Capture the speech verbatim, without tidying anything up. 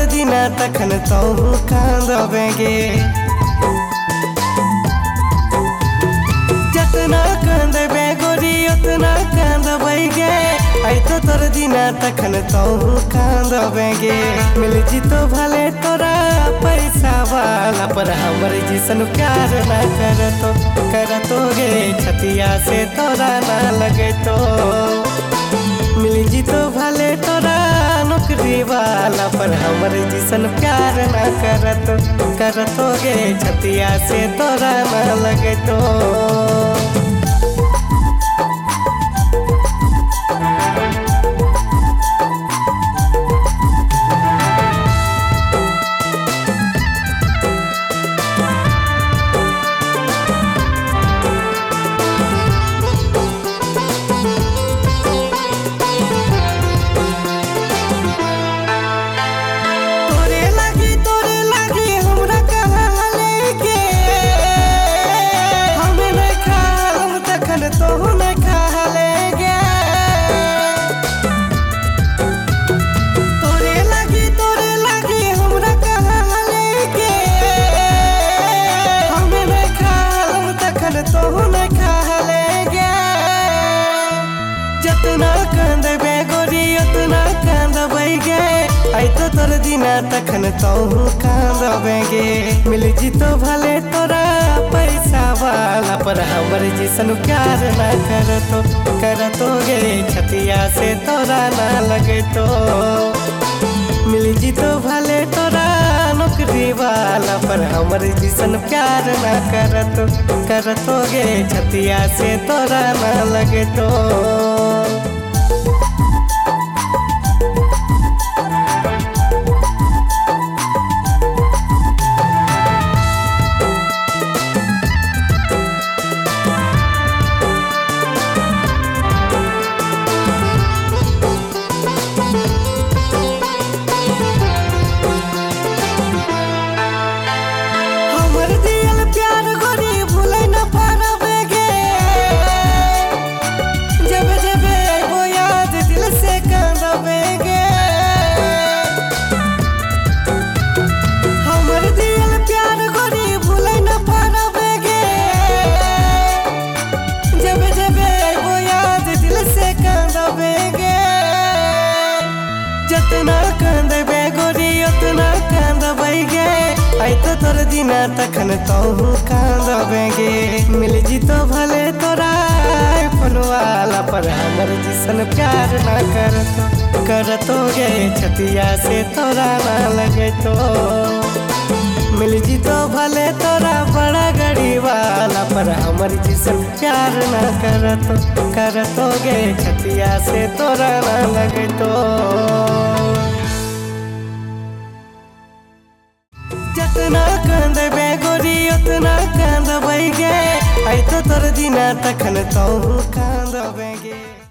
दिना तखन तोहू कांदबेगे। जतना कांदबे गोरी उतना कांदबेगे। आई तो तोर दिना तखन तोहू कांदबेगे। मिल जितो भले तोरा पैसा वाला पर हमर जिसन प्यार ना करतो करतो गे छतिया से तोरा ना लगे तो। मिल जितो भले तोरा नौकरी वाला पर हमर जिसन प्यार ना करतो करतो गे छतिया से तोरा ना लगे तो। तोहू न खा लेगे तोरे लगी तोरे लगी हमरा कहा लेगे। हमें न खालम तखन तोहू न खा लेगे। जतना कांदबे गोरी उतना कांदबेगे। आई तो तोर दिना तखन तोहू कांदबेगे। मिल जितो भले तोरा पैसा वाला पर हमर जिसन प्यार ना करतो करतो गे छतिया से तोरा ना लगे तो। मिल जितो भले तोरा नौकरी वाला पर हमर जिसन प्यार ना करतो करतो गे छतिया से तोरा ना लगे तो। जतना कांदबे गोरी उतना कांदबेगे। आई तो तोर दिना तखन तोहू कांदबेगे। मिल जितो भले तोरा फोन वाला पर हमर जिसन प्यार ना करतो करतो गे छतिया से तोरा ना लगे तो। मिल जितो भले तोरा बड़ा गाड़ी वाला पर हमर जिसन प्यार ना करतो करतो गे छतिया से तोरा ना लगे तो। जतना कांदबे गोरी उतना कांदबेगे। आई तो तोर दिना तखन तोहू कांदबेगे।